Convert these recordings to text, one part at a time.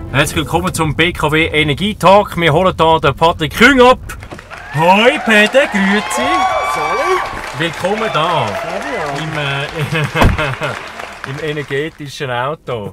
Herzlich willkommen zum BKW Energietalk. Wir holen hier den Patrick Küng ab. Hoi Peter, grüezi. Willkommen da im energetischen Auto.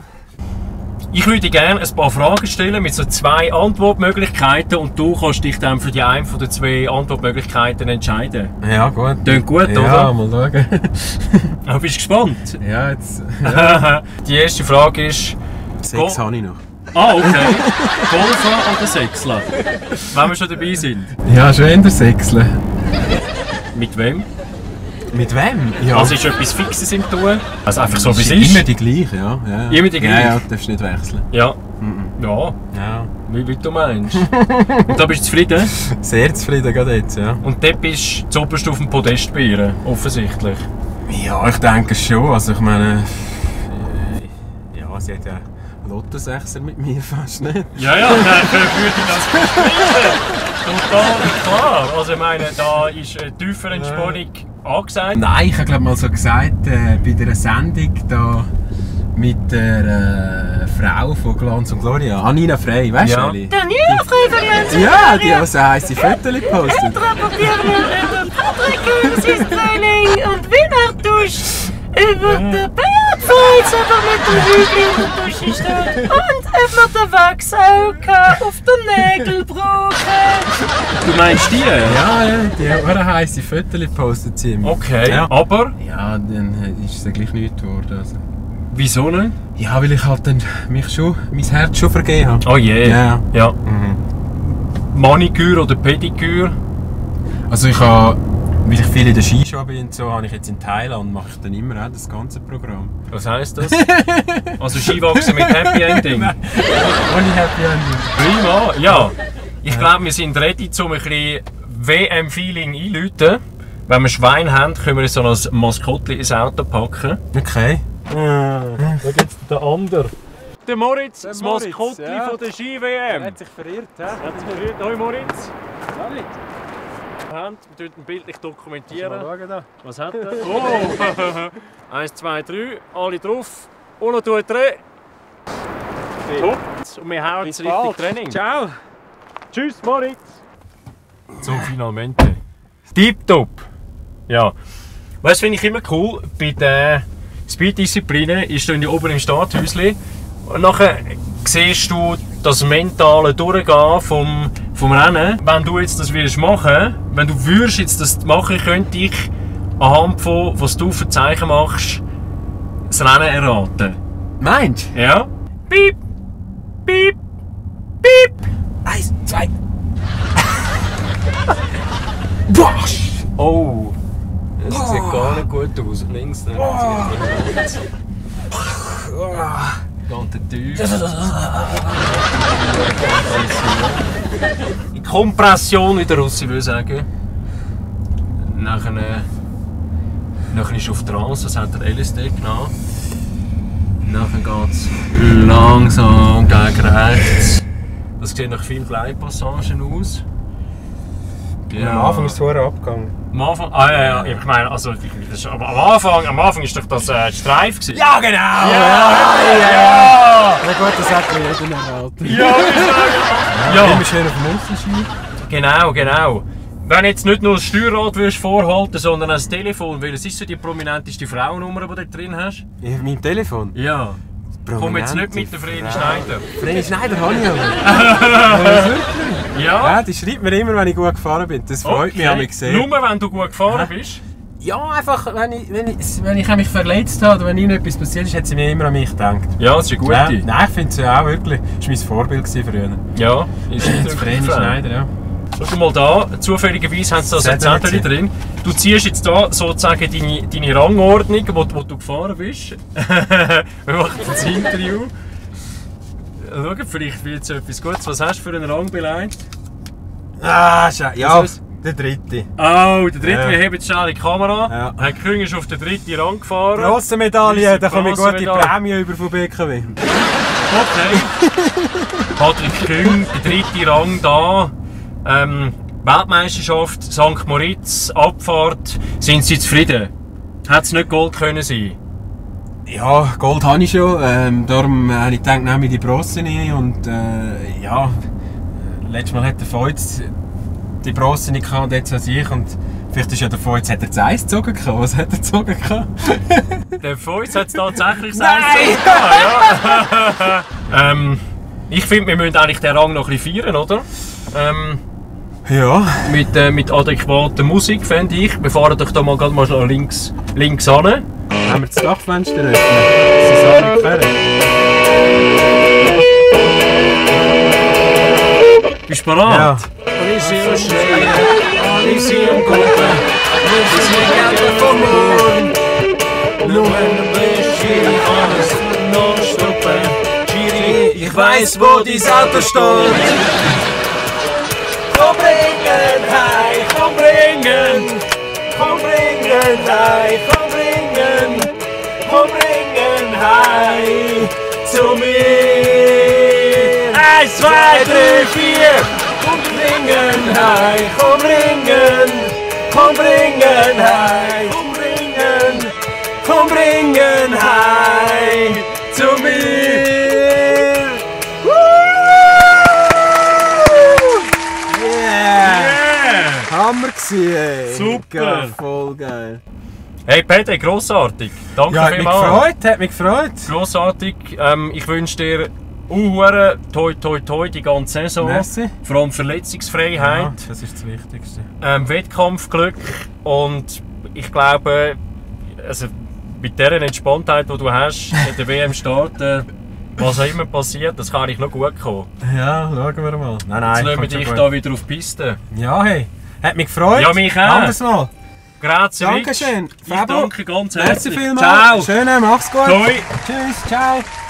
Ich würde gerne ein paar Fragen stellen mit so 2 Antwortmöglichkeiten und du kannst dich dann für die eine von den 2 Antwortmöglichkeiten entscheiden. Ja, gut. Klingt gut, ja, oder? Ja, mal schauen. Aber bist du gespannt? Ja, jetzt. Ja. Die erste Frage ist... 6 habe ich noch. Ah, okay. Golfer oder Sechsler? Wenn wir schon dabei sind. Ja, schon eher Sechsle. Mit wem? Mit wem? Ja. Also ist etwas Fixes im Tun? Also einfach so wie es ist ist? immer die gleiche, ja. Immer die gleiche? Ja, ja, darfst nicht wechseln. Ja. Ja. Wie du meinst. Und da bist du zufrieden? Sehr zufrieden gerade jetzt, ja. Und dort bist du zuoberst auf dem Podest bei ihr, offensichtlich. Ja, ich denke schon. Also ich meine... Ja, sie hat ja Lotto-Sechser mit mir fast, nicht? Ja, ja, würde ich das beschreiben. Total klar. Also ich meine, da ist eine tiefere Entspannung angesagt. Nein, ich habe glaube mal so gesagt, bei der Sendung da mit der Frau von Glanz und Gloria, Anina Frey, weißt du? Ja. Daniela Frey von Glanz und Ja, die hat so heisse Fotos gepostet. Und rapportieren wir über Patrick Küng sein Training und wie er duscht. Über den Beardfalls, ob er mit dem Hügel in der Dusche steht. Und ob wir den Wachs auch auf den Nägeln brauchen. Du meinst die? Ja, die hat auch heisse Fotos gepostet. Okay, ja. aber? Ja, dann ist es gleich nichts geworden. Also. Wieso nicht? Ja, weil ich halt dann mein Herz schon vergeben habe. Oh je. Yeah. Ja. Maniküre oder Pediküre? Also ich habe, weil ich viel in der Skischau bin und so, habe ich jetzt in Thailand, mache ich dann immer auch das ganze Programm. Was heisst das? Also Skiwachsen mit Happy Ending? Nein, ohne Happy Ending. Prima, ja. Ich glaube, wir sind ready, um ein bisschen WM-Feeling einzuläuten. Wenn wir Schwein haben, können wir so ein Maskottchen ins Auto packen. Okay. Da gibt es den anderen. Der Moritz, das Moritz, Maskottchen ja. von der Ski-WM. Hat sich verirrt, hä? Hat sich verirrt. Hoi Moritz. Salut. Wir ihn bildlich dokumentieren. Mal schauen da. Was hat er? Oh! 1, 2, 3, alle drauf. Und noch 2, 3. Top. Und wir hauen jetzt richtig Training. Ciao. Tschüss Moritz. So, finalmente. Tipptopp. Ja. Weißt du, finde ich immer cool, bei den Speed-Disziplinen ist du oben im Starthäuschen und nachher siehst du das mentale Durchgehen vom Rennen. Wenn du jetzt das willst machen, wenn du würdest jetzt das machen, könnte ich anhand von was du für Zeichen machst, das Rennen erraten. Meinst du? Ja. Piep, piep, piep. 1, 2. Boah! Oh. Das sieht gar nicht gut aus. Links, rechts. Ganz tief. In Kompression, wie der Russi will sagen. Nachher ist er auf Trance, das hat er LSD genommen. Nachher geht es langsam gegen rechts. Das sieht nach vielen Gleitpassagen aus. Ja. Am Anfang ist es vorher abgegangen. Am Anfang? Ah ja, ich meine, also, am Anfang ist doch das Streif gewesen. Ja, genau! Ja! Na gut, das hat jeder erhalten. Ja, ja. Immer schön auf dem Aussenski. Genau. Wenn jetzt nicht nur das Steuerrad vorhalten, sondern auch das Telefon, weil es ist so die prominenteste Frauennummer, die du drin hast. Auf meinem Telefon? Ja. Komm jetzt nicht mit der Vreni Schneider. Vreni Schneider habe ich aber. Ja? Die schreibt mir immer, wenn ich gut gefahren bin. Das freut mich, habe ich gesehen. Nur wenn du gut gefahren bist? Ja, einfach, wenn ich mich verletzt habe oder wenn ihnen etwas passiert ist, hat sie mir immer an mich gedacht. Ja, das ist eine gute. Ja, nein, ich finde sie auch wirklich. Das war mein Vorbild früher. Ja, ist Vreni Schneider, ja. Schau mal da, zufälligerweise haben sie da so ein Zettel drin. Du ziehst jetzt da sozusagen deine Rangordnung, wo du gefahren bist. Wir machen das Interview. Schau, vielleicht wird es etwas Gutes. Was hast du für einen Rang beleidigt? Ah, ja, der dritte. Oh, der dritte, wir heben jetzt schnell die Kamera. Ja. Herr Küng ist auf den dritten Rang gefahren. Bronzemedaille, da komme ich gute Prämie über von BKW. Okay. Patrick Küng, der dritte Rang da. Weltmeisterschaft, St. Moritz, Abfahrt. Sind Sie zufrieden? Hätte es nicht Gold können sein? Ja, Gold habe ich schon. Darum habe ich gedacht, nehme ich die Bronze rein. Und ja, letztes Mal hat der Feuz die Bronze nicht gehabt und jetzt als ich. Und vielleicht ist ja der Feuz, hat er das Eis gezogen gehabt? Was hat er gezogen gehabt? Der Feuz hat es tatsächlich das Eis gezogen. Ja. Ich finde, wir müssen eigentlich den Rang noch ein bisschen feiern, oder? Ja. Mit adäquater Musik, fände ich. Wir fahren doch da mal gerade mal links hin. Haben wir das Dachfenster öffnen? Sie ist alle gefährdet. Bist du bereit? Ja. Wir sind am Schreien, wir sind am Gucken, wir sind Gärtner vom Mond. Nur wenn du bist, Schiri, kann es noch stoppen. Schiri, ich weiss, wo dein Auto steht. Komm bringen, heim, komm bringen. Komm bringen, heim, komm bringen. Komm bringen, heim zu mir. 1, 2, 3, 4. Komm bringen, heim, komm bringen. Komm bringen, heim, komm bringen, heim zu mir. Yeah! Hammer gewesen, ey. Super. Geil, voll geil. Hey Peter, grossartig. Danke Ja, hat mich gefreut, hat mich gefreut. Grossartig. Ich wünsche dir toi toi toi die ganze Saison. Merci. Vor allem Verletzungsfreiheit. Ja, das ist das Wichtigste. Wettkampfglück. Und ich glaube, also mit dieser Entspanntheit, die du hast, in der WM starten, was auch immer passiert, das kann eigentlich noch gut kommen. Ja, schauen wir mal. Nein, Jetzt nehmen wir kommt schon dich gut. da wieder auf die Piste. Ja, hey. Hat mich gefreut. Ja, mich auch. Anderes Mal. Grazie, Dankeschön. Ich danke ganz Merci herzlich. vielmals. Ciao. Schön, mach's gut. Toi. Tschüss, ciao.